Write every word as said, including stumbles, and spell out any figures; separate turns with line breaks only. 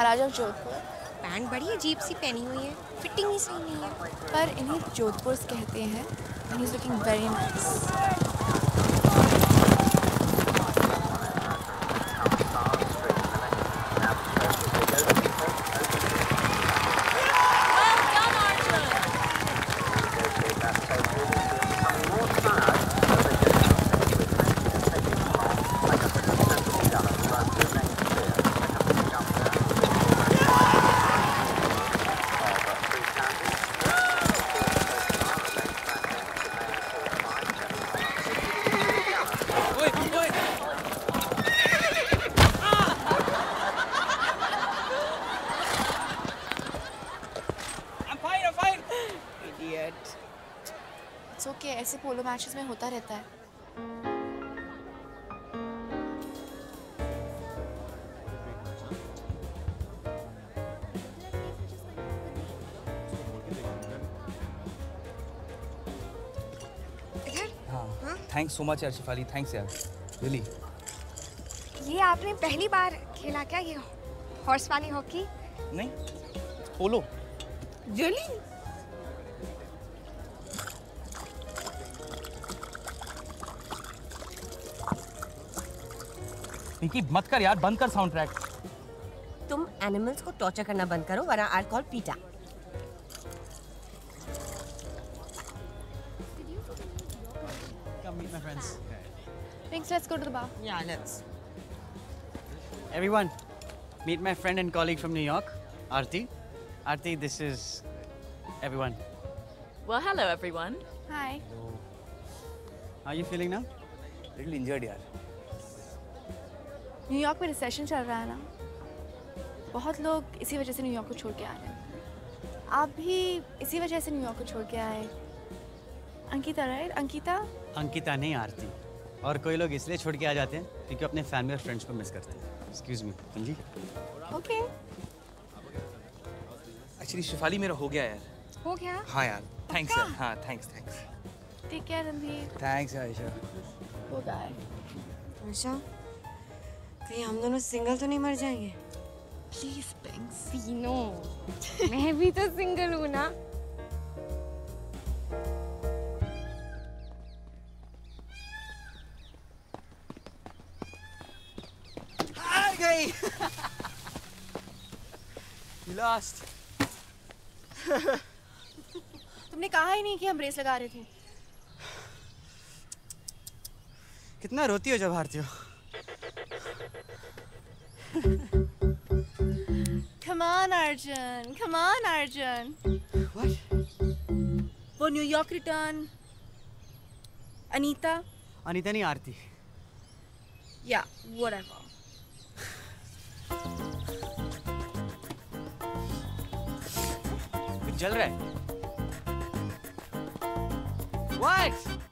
चला जाओ जोधपुर।
पैंट बड़ी अजीब सी पहनी हुई है, फिटिंग ही सही नहीं है।
पर इन्हें जोधपुर कहते हैं। And he is looking very nice. It's okay, ऐसे पोलो मैचेस में होता रहता है।
इधर?
हाँ, थैंक्स सो मच यार शिफाली, थैंक्स यार, रियली।
ये आपने पहली बार खेला क्या ये हॉर्स वाली हॉकी?
नहीं, पोलो।
रियली?
पिंकी मत कर यार, बंद कर साउंड ट्रैक।
तुम एनिमल्स को टॉर्चर करना बंद करो वरना I call PETA.
Come meet my friends.
Thanks, let's go to the bar.
Yeah, let's.
Everyone, meet my friend and colleague from New York, Aarti. Aarti, this is everyone.
Well, hello everyone.
Hi.
How are you feeling now?
Little injured यार।
New York में recession चल रहा है ना, बहुत लोग इसी वजह से न्यूयॉर्क को छोड़ के आ रहे हैं। आप भी इसी वजह से न्यूयॉर्क को छोड़ के आए। अंकिता राइट? अंकिता?
अंकिता नहीं, आरती। और कोई लोग इसलिए छोड़ के आ जाते हैं क्योंकि अपने फैमिली और फ्रेंड्स को मिस करते हैं। एक्सक्यूज मी, जी।
ओके।
एक्चुअली शिफाली मेरा हो गया यार।
हो गया?
हाँ यार, थैंक्स यार। हाँ, thanks thanks.
Take care Randhir.
Thanks Ayesha.
वो गाय।
आशा, कहीं हम दोनों सिंगल तो नहीं मर जाएंगे?
प्लीज पिंक्स।
तीनों। मैं भी तो सिंगल हूँ ना।
हार गई। You lost.
तुमने कहा ही नहीं कि हम रेस लगा रहे थे।
कितना रोती हो जब हारती हो?
Come on, Arjun. Come on, Arjun.
What?
वो न्यूयॉर्क रिटर्न। अनीता?
अनीता नहीं, आरती।
Yeah, whatever.
कुछ जल रहा है? What?